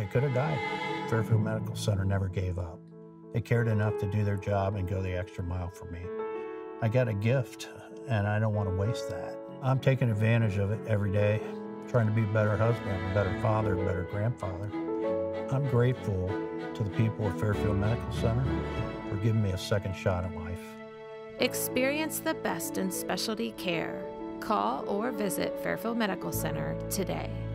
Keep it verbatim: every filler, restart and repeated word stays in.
could have died. Fairfield Medical Center never gave up. They cared enough to do their job and go the extra mile for me. I got a gift, and I don't want to waste that. I'm taking advantage of it every day, trying to be a better husband, a better father, a better grandfather. I'm grateful to the people at Fairfield Medical Center for giving me a second shot at life. Experience the best in specialty care. Call or visit Fairfield Medical Center today.